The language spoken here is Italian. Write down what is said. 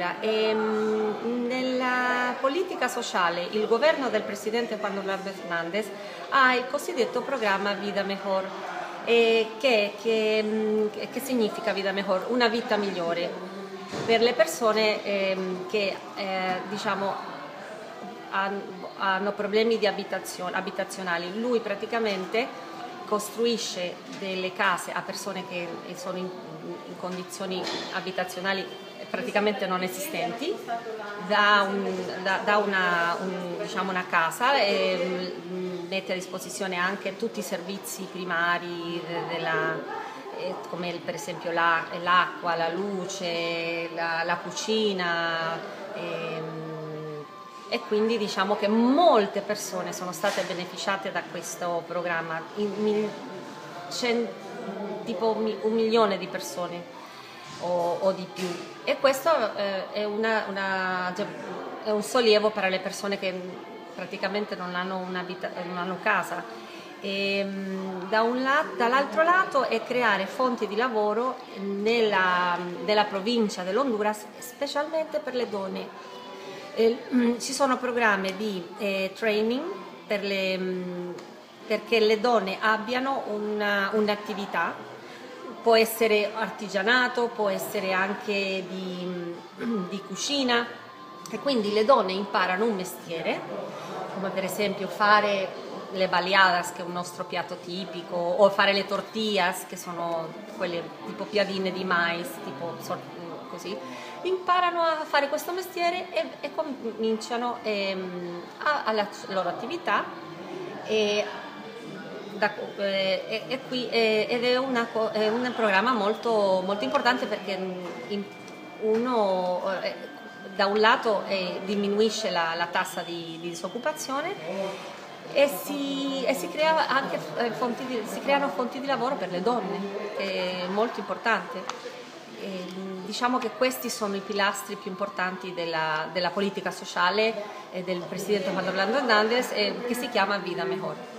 Allora, nella politica sociale il governo del presidente Juan Orlando Hernández ha il cosiddetto programma Vida Mejor, che significa Vida Mejor? Una vita migliore per le persone che diciamo hanno problemi di abitazionali. Lui praticamente costruisce delle case a persone che sono in condizioni abitazionali praticamente non esistenti, dà una casa e mette a disposizione anche tutti i servizi primari come per esempio l'acqua, la luce, la cucina. E quindi diciamo che molte persone sono state beneficiate da questo programma, tipo 1 milione di persone o di più, e questo è un sollievo per le persone che praticamente non hanno casa. Dall'altro lato è creare fonti di lavoro nella provincia dell'Honduras, specialmente per le donne. Ci sono programmi di training perché le donne abbiano un'attività, può essere artigianato, può essere anche di cucina, e quindi le donne imparano un mestiere, come per esempio fare le baleadas, che è un nostro piatto tipico, o fare le tortillas, che sono quelle tipo piadine di mais, tipo così. Imparano a fare questo mestiere e cominciano alla loro attività ed è un programma molto, molto importante, perché da un lato diminuisce la tassa di disoccupazione e si creano fonti di lavoro per le donne, che è molto importante. Diciamo che questi sono i pilastri più importanti della politica sociale del presidente Juan Orlando Hernández, che si chiama Vida Mejor.